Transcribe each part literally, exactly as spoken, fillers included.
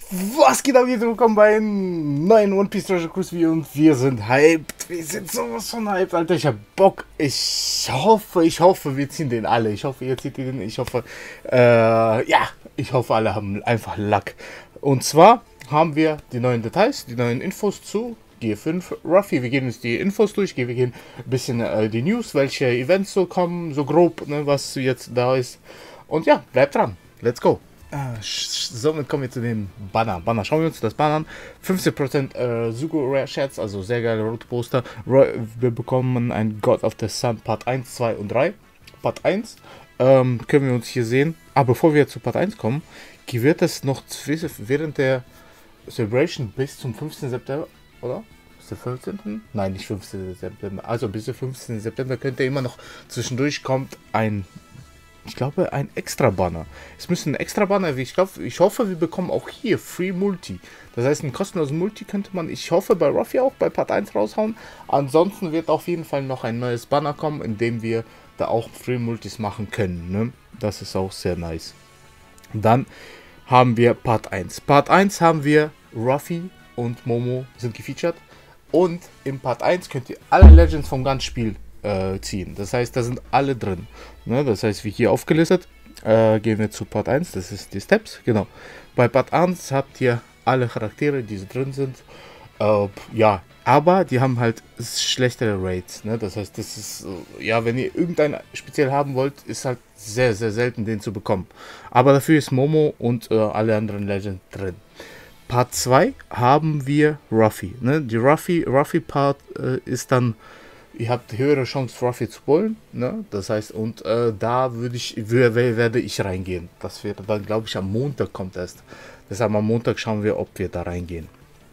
Was geht ab, hier willkommen bei einem neuen One Piece Treasure Cruise Video und wir sind hyped. Wir sind sowas von hyped, Alter. Ich hab Bock. Ich hoffe, ich hoffe, wir ziehen den alle. Ich hoffe, ihr zieht den. Ich hoffe, äh, ja, ich hoffe, alle haben einfach Luck. Und zwar haben wir die neuen Details, die neuen Infos zu G fünf Ruffy. Wir gehen uns die Infos durch, wir gehen ein bisschen äh, die News, welche Events so kommen, so grob, ne, was jetzt da ist. Und ja, bleibt dran. Let's go. Ah, somit kommen wir zu dem Banner. Banner, schauen wir uns das Banner an. fünfzehn Prozent äh, Zuko Rare Shirts, also sehr geile rote Poster. Wir bekommen ein God of the Sun Part eins, zwei und drei. Part eins ähm, können wir uns hier sehen. Aber bevor wir zu Part eins kommen, wird es noch während der Celebration bis zum fünfzehnten September, oder? Bis der fünfzehnten? Nein, nicht fünfzehnten September. Also bis der fünfzehnten September könnte immer noch zwischendurch kommt ein, ich glaube, ein extra Banner. Es müsste ein extra Banner, ich glaube, ich hoffe, wir bekommen auch hier Free Multi. Das heißt, einen kostenlosen Multi könnte man, ich hoffe, bei Ruffy auch bei Part eins raushauen. Ansonsten wird auf jeden Fall noch ein neues Banner kommen, in dem wir da auch Free Multis machen können. Ne? Das ist auch sehr nice. Dann haben wir Part eins. Part eins haben wir Ruffy und Momo sind gefeatured. Und im Part eins könnt ihr alle Legends vom ganzen Spiel äh, ziehen. Das heißt, da sind alle drin. Ne? Das heißt, wie hier aufgelistet. Äh, gehen wir zu Part eins. Das ist die Steps. Genau. Bei Part eins habt ihr alle Charaktere, die so drin sind. Äh, ja, aber die haben halt schlechtere Rates. Ne? Das heißt, das ist, äh, ja, wenn ihr irgendeinen speziell haben wollt, ist halt sehr, sehr selten, den zu bekommen. Aber dafür ist Momo und äh, alle anderen Legends drin. Part zwei haben wir Ruffy. Ne? Die Ruffy, Ruffy Part äh, ist dann, ihr habt höhere Chance, Ruffy zu wollen. Ne? Das heißt, und äh, da würde ich, werde ich reingehen. Das wäre dann, glaube ich, am Montag kommt erst. Deshalb am Montag schauen wir, ob wir da reingehen.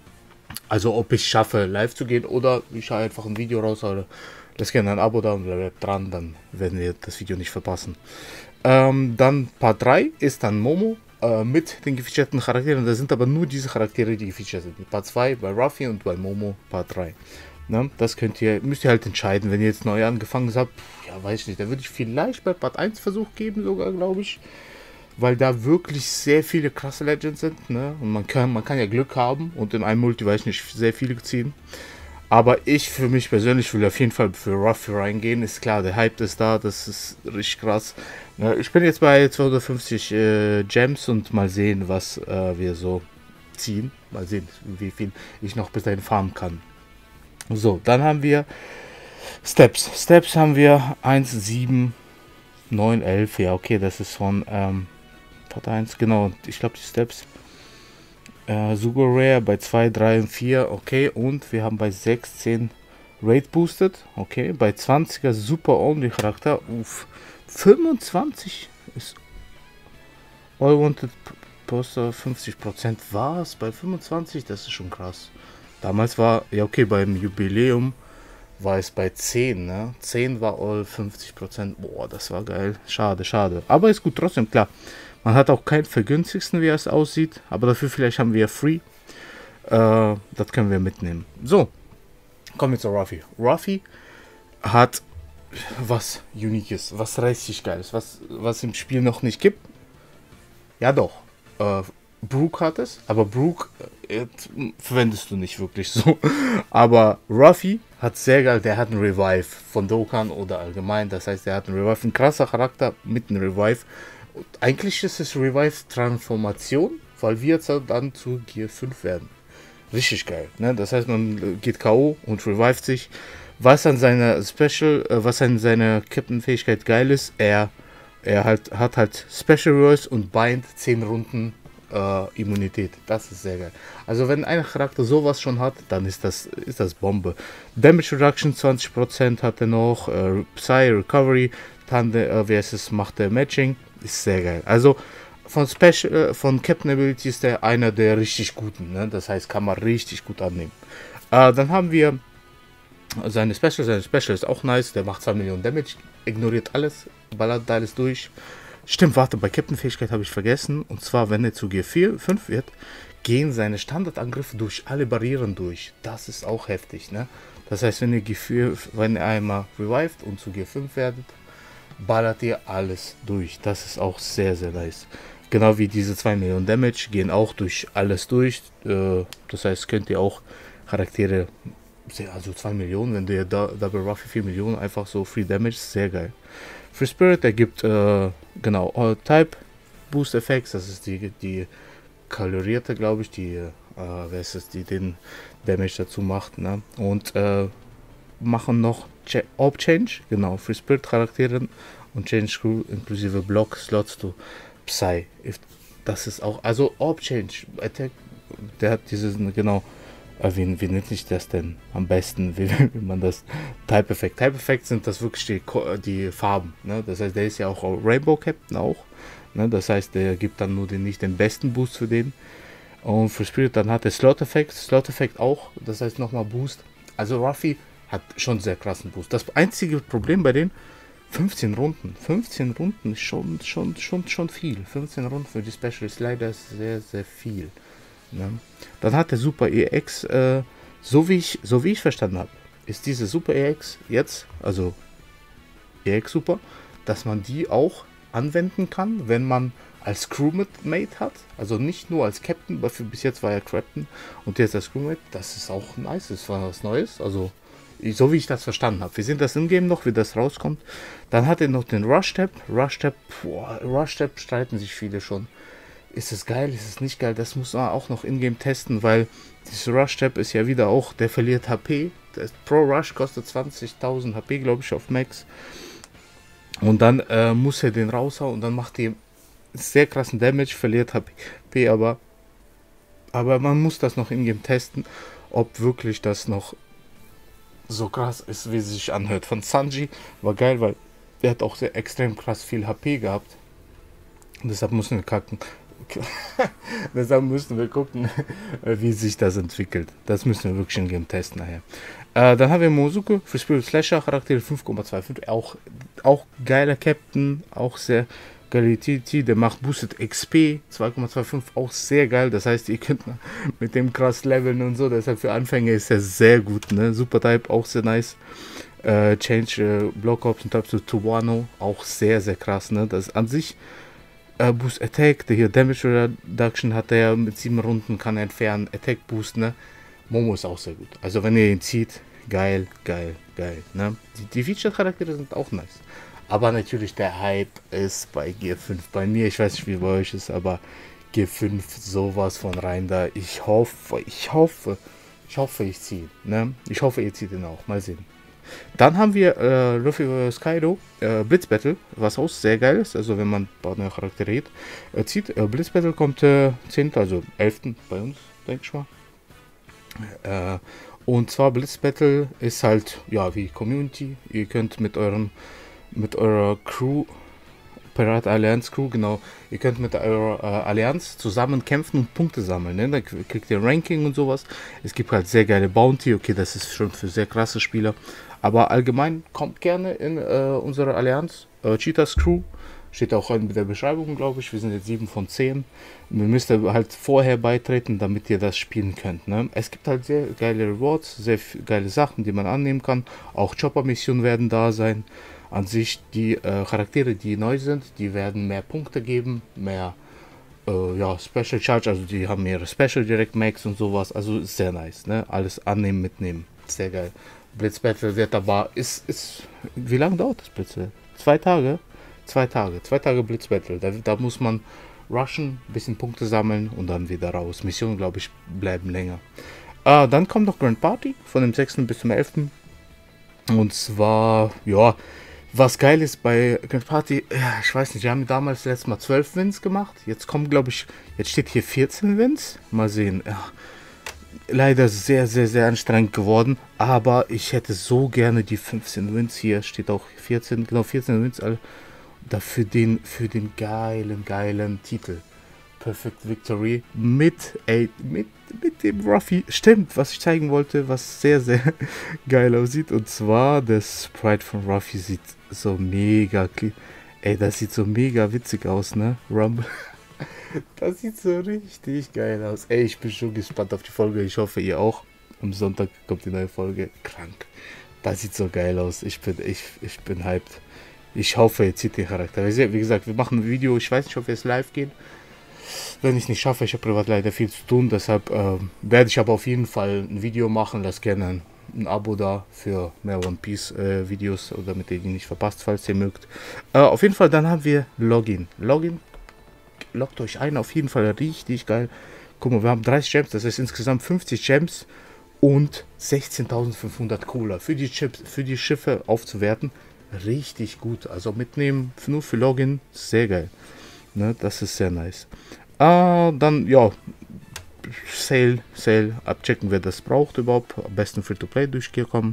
Also ob ich schaffe, live zu gehen oder ich schaue einfach ein Video raus. Oder lasst gerne ein Abo da und bleibt dran, dann werden wir das Video nicht verpassen. Ähm, dann Part drei ist dann Momo äh, mit den gefeaturten Charakteren. Da sind aber nur diese Charaktere, die gefeatured sind. Part zwei bei Ruffy und bei Momo Part drei. Ne? Das könnt ihr, müsst ihr halt entscheiden, wenn ihr jetzt neu angefangen habt. Ja, weiß ich nicht. Da würde ich vielleicht bei Part eins Versuch geben, sogar, glaube ich. Weil da wirklich sehr viele krasse Legends sind. Ne? Und man kann, man kann ja Glück haben und in einem Multi, weiß ich nicht, sehr viele ziehen. Aber ich für mich persönlich will auf jeden Fall für Ruffy reingehen. Ist klar, der Hype ist da, das ist richtig krass. Ne? Ich bin jetzt bei zweihundertfünfzig äh, Gems und mal sehen, was äh, wir so ziehen. Mal sehen, wie viel ich noch bis dahin farmen kann. So, dann haben wir Steps. Steps haben wir eins, sieben, neun, elf. Ja, okay, das ist von ähm, Part eins, genau. Ich glaube, die Steps. Äh, Zuko Rare bei zwei, drei und vier. Okay, und wir haben bei sechs, zehn Raid Boosted. Okay, bei zwanziger Super Only Charakter. Uff. fünfundzwanzig ist All Wanted Poster fünfzig Prozent. Was? Bei fünfundzwanzig? Das ist schon krass. Damals war, ja okay, beim Jubiläum war es bei zehn, ne? zehn war all fünfzig Prozent. Boah, das war geil. Schade, schade. Aber ist gut, trotzdem, klar. Man hat auch keinen vergünstigsten, wie es aussieht. Aber dafür vielleicht haben wir Free. Äh, das können wir mitnehmen. So, kommen wir zu Ruffy. Ruffy hat was Uniques, was richtig Geiles, was, was im Spiel noch nicht gibt. Ja doch, äh, Brook hat es, aber Brook äh, verwendest du nicht wirklich so. Aber Ruffy hat sehr geil, der hat einen Revive von Dokkan oder allgemein. Das heißt, der hat einen Revive, ein krasser Charakter mit einem Revive. Und eigentlich ist es Revive-Transformation, weil wir jetzt dann zu Gear fünf werden. Richtig geil. Ne? Das heißt, man geht K O und revived sich. Was an seiner Special, äh, was an seiner Captain-Fähigkeit geil ist, er, er halt, hat halt Special Reverse und Bind zehn Runden äh, Immunität. Das ist sehr geil. Also wenn ein Charakter sowas schon hat, dann ist das, ist das Bombe. Damage Reduction zwanzig Prozent hat er noch, äh, Psy Recovery, Tande, äh, wie heißt es, macht der Matching. Ist sehr geil. Also von Special, äh, von Captain Ability ist er einer der richtig guten. Ne? Das heißt, kann man richtig gut annehmen. Äh, dann haben wir seine Special. Seine Special ist auch nice. Der macht zwei Millionen Damage, ignoriert alles, ballert alles durch. Stimmt, warte, bei Captain-Fähigkeit habe ich vergessen. Und zwar, wenn er zu G vier, fünf wird, gehen seine Standardangriffe durch alle Barrieren durch. Das ist auch heftig. Ne? Das heißt, wenn ihr G vier, wenn ihr einmal revived und zu G fünf werdet, ballert ihr alles durch. Das ist auch sehr, sehr nice. Genau wie diese zwei Millionen Damage gehen auch durch alles durch. Äh, das heißt, könnt ihr auch Charaktere, sehr, also zwei Millionen, wenn der da, Double Ruffy vier Millionen, einfach so Free Damage, sehr geil. Free Spirit, der gibt, äh, genau, All Type Boost Effects, das ist die, die kalorierte, glaube ich, die, äh, wer ist es, die den Damage dazu macht, ne? Und, äh, machen noch Ch Orb Change, genau, Free Spirit Charakteren und Change Crew inklusive Block Slots to Psy. If, das ist auch, also Orb Change Attack, der hat dieses, genau, äh, wie, wie nennt sich das denn am besten, wie, wie man das, Type Effect. Type Effect sind das wirklich die, die Farben, ne? Das heißt, der ist ja auch Rainbow Captain auch, ne? Das heißt, der gibt dann nur den, nicht den besten Boost für den. Und für Spirit dann hat der Slot Effect, Slot Effect auch, das heißt nochmal Boost. Also Ruffy hat schon sehr krassen Boost. Das einzige Problem bei denen, fünfzehn Runden. fünfzehn Runden ist schon, schon, schon, schon viel. fünfzehn Runden für die Specialist leider ist sehr, sehr viel. Ne? Dann hat der Super E X, äh, so, wie ich, so wie ich verstanden habe, ist diese Super E X jetzt, also E X Super, dass man die auch anwenden kann, wenn man als Crewmate hat. Also nicht nur als Captain, weil bis jetzt war er Captain und jetzt als Crewmate. Das ist auch nice, das war was Neues. Also so wie ich das verstanden habe. Wir sehen das im Game noch, wie das rauskommt. Dann hat er noch den Rush Tap. Rush Tap, boah, Rush Tap streiten sich viele schon. Ist es geil, ist es nicht geil? Das muss man auch noch in-game testen, weil dieses Rush Tap ist ja wieder auch, der verliert H P. Das Pro Rush kostet zwanzigtausend H P, glaube ich, auf Max. Und dann äh, muss er den raushauen und dann macht er sehr krassen Damage, verliert H P, aber, aber man muss das noch in-game testen, ob wirklich das noch so krass ist, wie es sich anhört. Von Sanji war geil, weil der hat auch sehr extrem krass viel H P gehabt. Und deshalb müssen wir kacken. deshalb müssen wir gucken, wie sich das entwickelt. Das müssen wir wirklich in Game testen nachher. Äh, dann haben wir Mozuku für Spirit Slasher Charaktere fünf Komma fünfundzwanzig. Auch, auch geiler Captain, auch sehr geile T T, der macht Boosted X P zwei Komma fünfundzwanzig, auch sehr geil. Das heißt, ihr könnt mit dem krass leveln und so. Deshalb für Anfänger ist er sehr gut, ne? Super Type, auch sehr nice. Äh, Change äh, Block Option Type zu Tuano, auch sehr, sehr krass, ne? Das an sich äh, Boost Attack, der hier Damage Reduction hat er mit sieben Runden, kann er entfernen. Attack Boost, ne? Momo ist auch sehr gut. Also wenn ihr ihn zieht, geil, geil, geil, ne? Die, die Feature-Charaktere sind auch nice. Aber natürlich der Hype ist bei G fünf bei mir. Ich weiß nicht, wie bei euch ist, aber G fünf sowas von rein da. Ich hoffe, ich hoffe, ich hoffe, ich ziehe. Ne? Ich hoffe, ihr zieht ihn auch. Mal sehen. Dann haben wir äh, Luffy vs. Kaido, äh, Blitz Battle, was auch sehr geil ist. Also wenn man ein paar neue Charaktere äh, zieht. Äh, Blitz Battle kommt äh, zehnten, also elften bei uns, denke ich mal. Äh, und zwar Blitz Battle ist halt, ja, wie Community. Ihr könnt mit eurem mit eurer Crew, Pirate Allianz Crew, genau, ihr könnt mit eurer äh, Allianz zusammen kämpfen und Punkte sammeln, ne? Da kriegt ihr Ranking und sowas. Es gibt halt sehr geile Bounty, okay, das ist schon für sehr krasse Spieler, aber allgemein kommt gerne in äh, unsere Allianz, äh, Cheetahs Crew, steht auch in der Beschreibung, glaube ich, wir sind jetzt sieben von zehn. Wir müsst halt vorher beitreten, damit ihr das spielen könnt, ne? Es gibt halt sehr geile Rewards, sehr geile Sachen, die man annehmen kann, auch Chopper-Missionen werden da sein. An sich, die äh, Charaktere, die neu sind, die werden mehr Punkte geben, mehr äh, ja, Special Charge, also die haben ihre Special Direct Max und sowas, also ist sehr nice, ne? Alles annehmen, mitnehmen, sehr geil. Blitz Battle wird aber, ist, ist, wie lange dauert das Blitz Battle? Zwei Tage? Zwei Tage, zwei Tage Blitz Battle, da, da muss man rushen, bisschen Punkte sammeln und dann wieder raus. Missionen, glaube ich, bleiben länger. Äh, dann kommt noch Grand Party, von dem sechsten bis zum elften Und zwar, ja, was geil ist bei Grand Party, ja, ich weiß nicht, wir haben damals letztes Mal zwölf Wins gemacht. Jetzt kommen, glaube ich, jetzt steht hier vierzehn Wins. Mal sehen. Ja, leider sehr, sehr, sehr anstrengend geworden. Aber ich hätte so gerne die fünfzehn Wins. Hier steht auch vierzehn, genau vierzehn Wins. Dafür den, für den geilen, geilen Titel. Perfect Victory mit, ey, mit, mit dem Ruffy. Stimmt, was ich zeigen wollte, was sehr, sehr geil aussieht. Und zwar, der Sprite von Ruffy sieht so mega, ey, das sieht so mega witzig aus, ne? Rumble. Das sieht so richtig geil aus. Ey, ich bin schon gespannt auf die Folge. Ich hoffe, ihr auch. Am Sonntag kommt die neue Folge. Krank. Das sieht so geil aus. Ich bin, ich, ich bin hyped. Ich hoffe, ihr zieht den Charakter. Wie gesagt, wir machen ein Video. Ich weiß nicht, ob es live geht. Wenn ich es nicht schaffe, ich habe privat leider viel zu tun. Deshalb äh, werde ich aber auf jeden Fall ein Video machen. Lasst gerne ein, ein Abo da für mehr One Piece äh, Videos, oder damit ihr die nicht verpasst, falls ihr mögt. Äh, auf jeden Fall, dann haben wir Login. Login, loggt euch ein. Auf jeden Fall richtig geil. Guck mal, wir haben dreißig Gems. Das heißt insgesamt fünfzig Gems und sechzehntausendfünfhundert Cola für die Chips, für die Schiffe aufzuwerten. Richtig gut, also mitnehmen, nur für Login, sehr geil, ne, das ist sehr nice. Äh, dann, ja, Sale, Sale, abchecken, wer das braucht überhaupt, am besten Free-to-Play durchgekommen.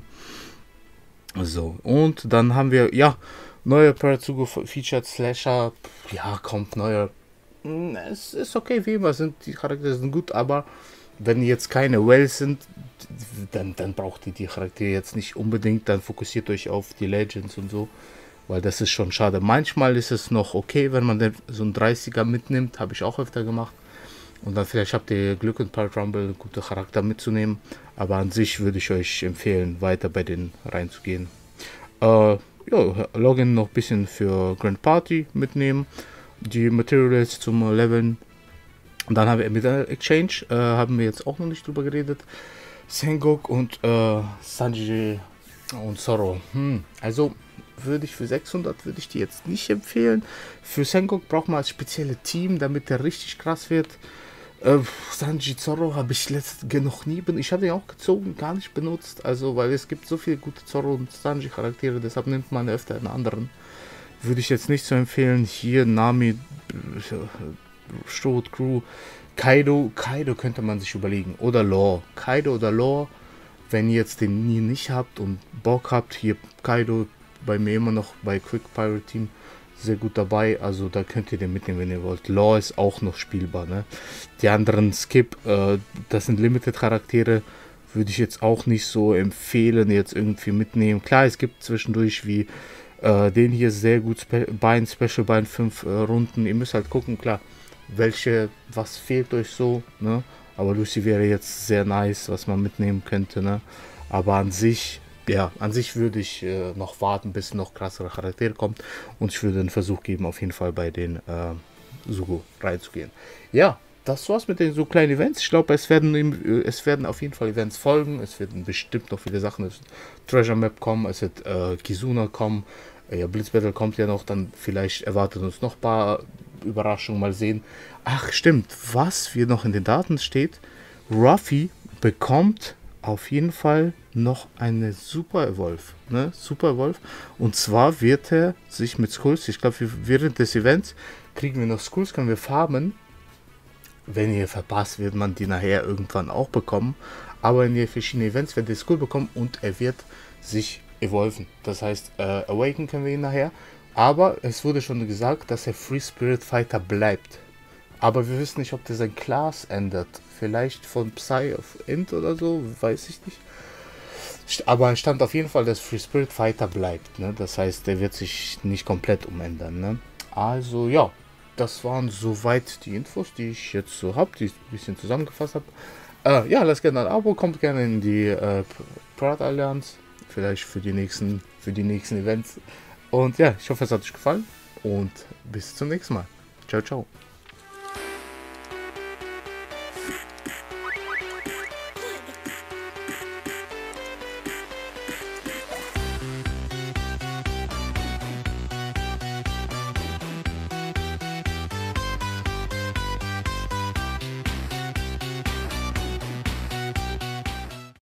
So, und dann haben wir, ja, neue Parazugo Featured Slasher, ja, kommt neuer, es ist okay, wie immer, sind die Charaktere sind gut, aber wenn jetzt keine Wells sind, dann, dann braucht ihr die Charaktere jetzt nicht unbedingt, dann fokussiert euch auf die Legends und so, weil das ist schon schade. Manchmal ist es noch okay, wenn man den, so einen dreißiger mitnimmt, habe ich auch öfter gemacht, und dann vielleicht habt ihr Glück in Pirate Rumble, gute Charakter mitzunehmen, aber an sich würde ich euch empfehlen, weiter bei denen reinzugehen. Äh, ja, Login noch ein bisschen für Grand Party mitnehmen, die Materials zum Leveln. Und dann haben wir mit der Exchange, äh, haben wir jetzt auch noch nicht drüber geredet. Sengoku und äh, Sanji und Zoro. Hm. Also würde ich für sechshundert würde ich die jetzt nicht empfehlen. Für Sengoku braucht man als spezielle Team, damit der richtig krass wird. Äh, Sanji Zoro habe ich letztens noch nie benutzt. Ich habe den auch gezogen, gar nicht benutzt. Also, weil es gibt so viele gute Zoro und Sanji Charaktere, deshalb nimmt man öfter einen anderen. Würde ich jetzt nicht so empfehlen. Hier Nami, Stroh, Crew, Kaido, Kaido könnte man sich überlegen. Oder Law. Kaido oder Law, wenn ihr jetzt den nie nicht habt und Bock habt, hier Kaido bei mir immer noch bei Quick Pirate Team sehr gut dabei. Also da könnt ihr den mitnehmen, wenn ihr wollt. Law ist auch noch spielbar, ne? Die anderen Skip, äh, das sind Limited Charaktere, würde ich jetzt auch nicht so empfehlen, jetzt irgendwie mitnehmen. Klar, es gibt zwischendurch wie äh, den hier sehr gut Spe Bein, Special Bein fünf äh, Runden. Ihr müsst halt gucken, klar, welche, was fehlt euch so, ne? Aber Lucy wäre jetzt sehr nice, was man mitnehmen könnte, ne? Aber an sich, ja, an sich würde ich äh, noch warten, bis noch krassere Charaktere kommt, und ich würde einen Versuch geben, auf jeden Fall bei den äh, Sugo reinzugehen. Ja, das war's mit den so kleinen Events. Ich glaube, es werden es werden auf jeden Fall Events folgen. Es werden bestimmt noch viele Sachen. Es wird Treasure Map kommen, es wird äh, Kizuna kommen. Äh, ja, Blitz Battle kommt ja noch, dann vielleicht erwartet uns noch ein paar Überraschung, mal sehen. Ach stimmt, was wir noch in den Daten steht, Ruffy bekommt auf jeden Fall noch eine Super Evolve, ne? Super Evolve, und zwar wird er sich mit Skulls, ich glaube während des Events kriegen wir noch Skulls, können wir farmen. Wenn ihr verpasst, wird man die nachher irgendwann auch bekommen, aber in den verschiedenen Events werdet ihr Skull bekommen und er wird sich evolven. Das heißt, äh, Awaken können wir ihn nachher. Aber es wurde schon gesagt, dass er Free Spirit Fighter bleibt. Aber wir wissen nicht, ob der sein Class ändert. Vielleicht von Psy auf Int oder so, weiß ich nicht. Aber es stand auf jeden Fall, dass Free Spirit Fighter bleibt. Ne? Das heißt, der wird sich nicht komplett umändern. Ne? Also ja, das waren soweit die Infos, die ich jetzt so habe, die ich ein bisschen zusammengefasst habe. Äh, ja, lasst gerne ein Abo, kommt gerne in die äh, Pirate Allianz. Vielleicht für die nächsten, für die nächsten Events. Und ja, ich hoffe, es hat euch gefallen und bis zum nächsten Mal. Ciao, ciao.